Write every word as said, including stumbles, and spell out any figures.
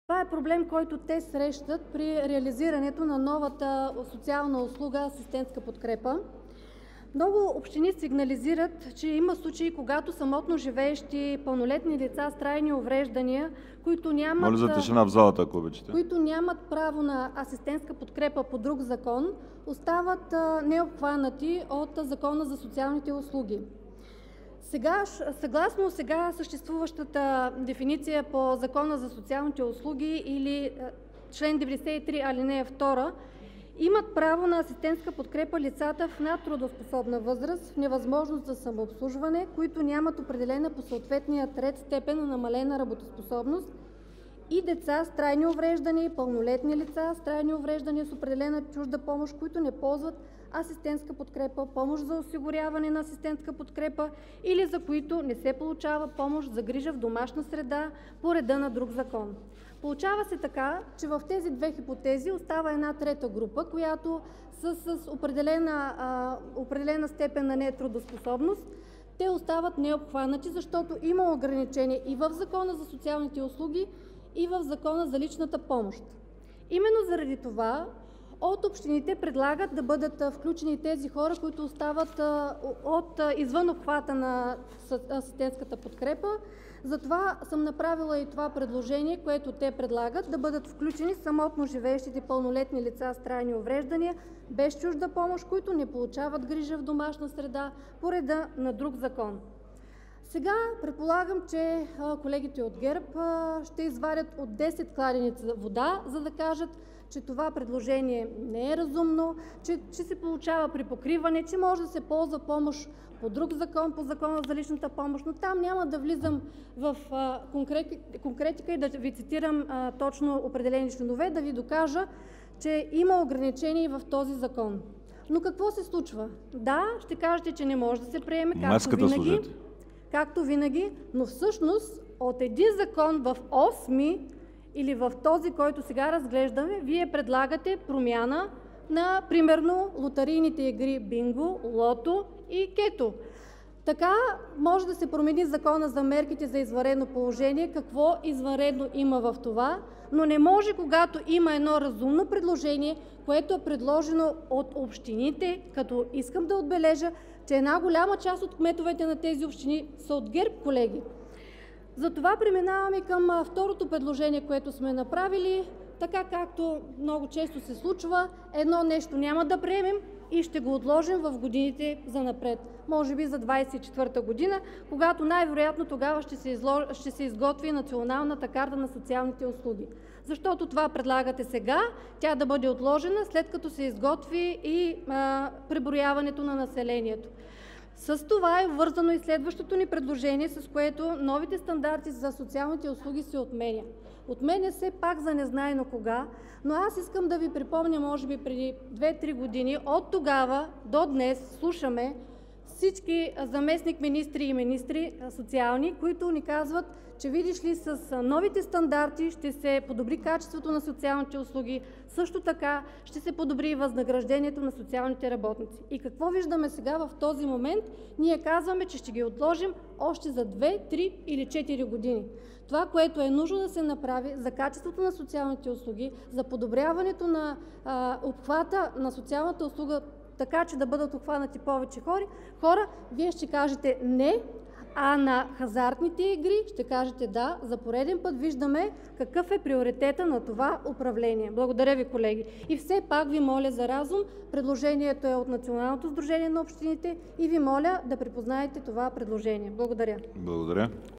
Това е проблем, който те срещат при реализирането на новата социална услуга асистентска подкрепа. Много общини сигнализират, че има случаи, когато самотно живеещи пълнолетни лица с трайни увреждания, които нямат, Моля за тишина в залата, ако обичате. които нямат право на асистентска подкрепа по друг закон, остават необхванати от Закона за социалните услуги. Сега, съгласно сега съществуващата дефиниция по Закона за социалните услуги или член деветдесет и три алинея втора, имат право на асистентска подкрепа лицата в надтрудоспособна възраст, в невъзможност за самообслужване, които нямат определена по съответния ред степен на намалена работоспособност, и деца с трайни увреждания и пълнолетни лица с трайни увреждания с определена чужда помощ, които не ползват асистентска подкрепа, помощ за осигуряване на асистентска подкрепа или за които не се получава помощ за грижа в домашна среда по реда на друг закон. Получава се така, че в тези две хипотези остава една трета група, която с, с определена, а, определена степен на нетрудоспособност. Те остават необхванати, защото има ограничения и в Закона за социалните услуги, и в Закона за личната помощ. Именно заради това от общините предлагат да бъдат включени тези хора, които остават от извън обхвата на асистентската подкрепа. Затова съм направила и това предложение, което те предлагат, да бъдат включени самотно живеещите пълнолетни лица с трайни увреждания без чужда помощ, които не получават грижа в домашна среда по реда на друг закон. Сега предполагам, че колегите от ГЕРБ ще извадят от десет кладенеца вода, за да кажат, че това предложение не е разумно, че, че се получава припокриване, че може да се ползва помощ по друг закон, по Закона за личната помощ, но там няма да влизам в а, конкретика и да ви цитирам а, точно определени членове, да ви докажа, че има ограничения и в този закон. Но какво се случва? Да, ще кажете, че не може да се приеме, както винаги, както винаги, но всъщност от един закон в осми или в този, който сега разглеждаме, вие предлагате промяна на, примерно, лотарийните игри бинго, лото и кето. Така може да се промени Закона за мерките за извънредно положение, какво извънредно има в това, но не може, когато има едно разумно предложение, което е предложено от общините, като искам да отбележа, че една голяма част от кметовете на тези общини са от ГЕРБ, колеги. Затова преминаваме към второто предложение, което сме направили. Така както много често се случва, едно нещо няма да приемем и ще го отложим в годините занапред. Може би за двадесет и четвърта година, когато най-вероятно тогава ще се, излож... ще се изготви националната карта на социалните услуги. Защото това предлагате сега, тя да бъде отложена, след като се изготви и а, преброяването на населението. С това е вързано и следващото ни предложение, с което новите стандарти за социалните услуги се отменя. Отменя се пак за незнайно кога, но аз искам да ви припомня, може би преди две-три години, от тогава до днес слушаме всички заместник-министри и министри социални, които ни казват, че видиш ли, с новите стандарти ще се подобри качеството на социалните услуги, също така ще се подобри и възнаграждението на социалните работници. И какво виждаме сега в този момент? Ние казваме, че ще ги отложим още за две, три или четири години. Това, което е нужно да се направи за качеството на социалните услуги, за подобряването на а, обхвата на социалната услуга, така че да бъдат обхванати повече хора, хора, вие ще кажете не, а на хазартните игри ще кажете да. За пореден път виждаме какъв е приоритета на това управление. Благодаря ви, колеги. И все пак ви моля за разум. Предложението е от Националното сдружение на общините и ви моля да припознаете това предложение. Благодаря. Благодаря.